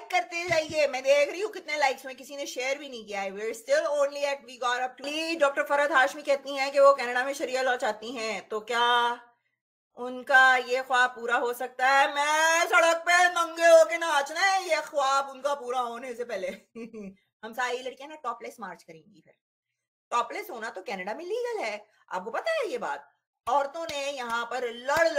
Like करते जाइए। मैं देख रही हूँ कितने लाइक्स में, किसी ने शेयर भी नहीं किया है। We are still only at we got up to. Doctor Farhat Hashmi कहती हैं कि वो कनाडा में शरिया लॉ चाहती हैं, तो क्या उनका ये ख्वाब पूरा हो सकता है? मैं सड़क पे नंगे होके नाचना है, ये ख्वाब उनका पूरा होने से पहले। हम सारी लड़कियां ना टॉपलेस मार्च करेंगी। फिर टॉपलेस होना तो कनाडा में लीगल है, आपको पता है ये बात। औरतों ने यहाँ पर लड़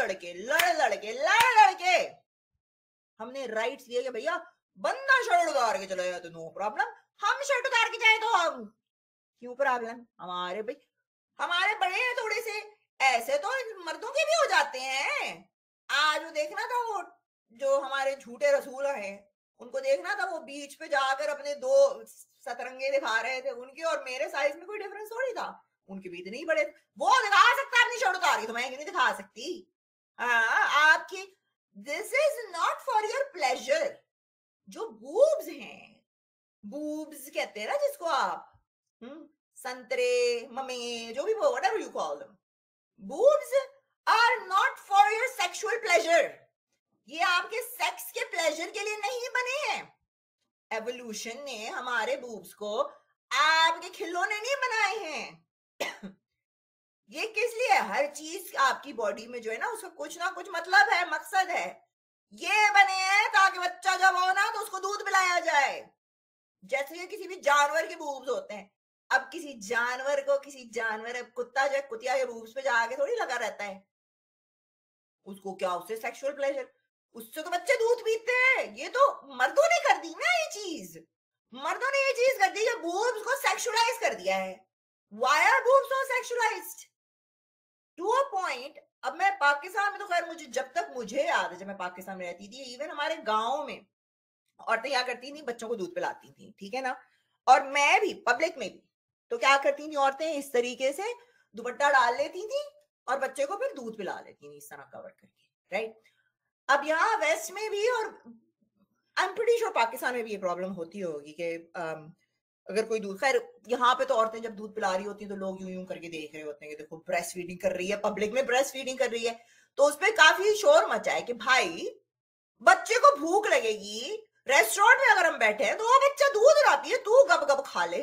लड़ के हमने राइट्स दिए कि भैया बंदा शर्ट उतार के चला जाए तो नो प्रॉब्लम, हम शर्ट उतार के जाए तो हम क्यों प्रॉब्लम? हमारे भाई हमारे बड़े हैं थोड़े से, ऐसे तो मर्दों के भी हो जाते हैं। आज वो देखना था, वो जो हमारे झूठे रसूल हैं उनको देखना था, वो बीच पे जाकर अपने 2 सतरंगे दिखा रहे थे। उनके और मेरे साइज में कोई डिफरेंस थोड़ी था, उनके भी इतने ही बड़े। वो दिखा सकता है अपनी शर्ट उतार के, तो मैं क्यों नहीं दिखा सकती? आपकी this is not for your pleasure. जो बूब्स हैं, बूब्स कहते हैं ना जिसको आप, संतरे ममे जो भी, whatever you call them, boobs are not for your sexual pleasure. ये आपके सेक्स के प्लेजर के लिए नहीं बने हैं। एवोल्यूशन ने हमारे बूब्स को आपके खिलौने नहीं बनाए हैं। ये किस लिए? हर चीज आपकी बॉडी में जो है ना, उसका कुछ ना कुछ मतलब है, मकसद है। ये बने हैं ताकि बच्चा जब हो ना तो उसको दूध पिलाया जाए। जैसे कि किसी भी जानवर के बूब्स होते हैं। अब किसी जानवर को, कुत्ता जो कुतिया के बूब्स पे जाके थोड़ी लगा रहता है, उसको क्या उससे सेक्सुअल प्लेजर? उससे तो बच्चे दूध पीते हैं। ये तो मर्दों ने कर दी ना, ये चीज मर्दों ने ये चीज कर दी, बूब्स को सेक्सुअलाइज कर दिया है। Why are boobs so sexualised to a point? अब मैं पाकिस्तान में तो खैर, मुझे जब तक मुझे याद है, जब मैं पाकिस्तान में रहती थी, इवन हमारे गांव में औरतें क्या करती थी, बच्चों को दूध पिलाती थी, ठीक है ना। और मैं भी पब्लिक में भी, तो क्या करती थी औरतें, इस तरीके से दुपट्टा डाल लेती थी और बच्चे को फिर दूध पिला लेती थी इस तरह कवर करके, राइट। अब यहाँ वेस्ट में भी, और I am pretty sure Pakistan में भी ये प्रॉब्लम होती होगी कि अगर कोई दूध, खैर यहाँ पे तो औरतें जब दूध पिला रही होती हैं तो लोग यूं यूं करके देख रहे होते हैं कि देखो ब्रेस्ट फीडिंग कर रही है, पब्लिक में ब्रेस्ट फीडिंग कर रही है। तो उसपे काफी शोर मचा है कि भाई बच्चे को भूख लगेगी, रेस्टोरेंट में अगर हम बैठे हैं तो वो बच्चा दूध ना पिए, तू गब गब खा ले।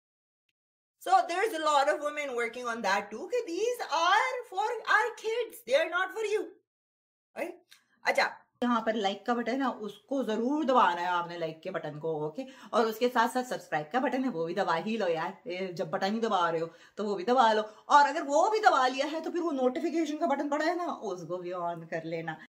So there's a lot of women working on that too, कि these are for our kids, they are not for you, right? अच्छा, यहाँ पर लाइक का बटन है, उसको जरूर दबाना है आपने, लाइक के बटन को, ओके। और उसके साथ साथ सब्सक्राइब का बटन है, वो भी दबा ही लो यार। जब बटन ही दबा रहे हो तो वो भी दबा लो, और अगर वो भी दबा लिया है तो फिर वो नोटिफिकेशन का बटन पड़ा है ना, उसको भी ऑन कर लेना।